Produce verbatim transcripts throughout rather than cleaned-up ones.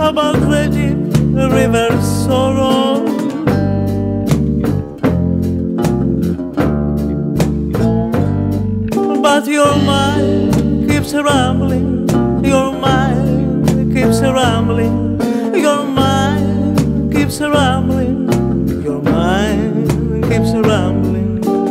about the deep river sorrow. But your mind keeps rambling, your mind keeps rambling, your mind keeps rambling, your mind keeps rambling.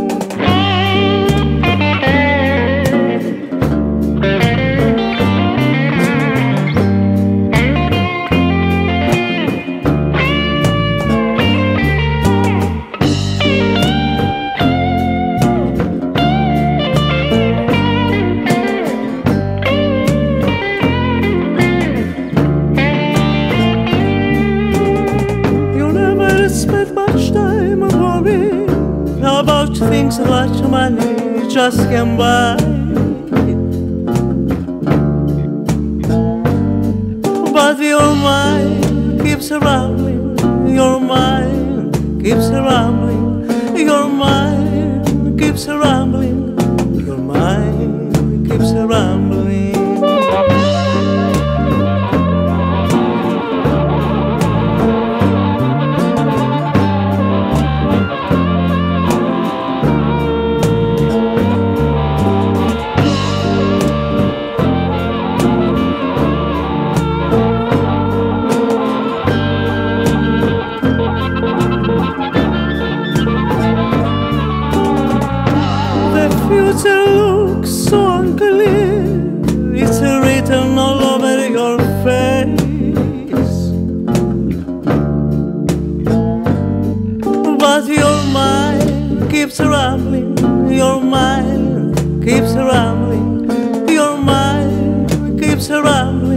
Spend much time worrying about things that money just can buy. But your mind keeps rambling, your mind keeps rambling, your mind keeps rambling, your mind keeps rambling. Future looks so unclear, it's written all over your face. But your mind keeps rambling, your mind keeps rambling, your mind keeps rambling.